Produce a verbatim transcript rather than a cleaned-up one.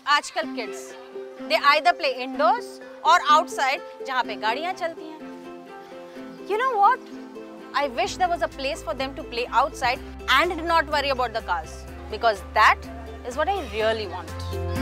आजकल kids, they either play indoors or outside, जहाँ पे गाड़ियाँ चलती हैं. You know what? I wish there was a place for them to play outside and not worry about the cars, because that is what I really want.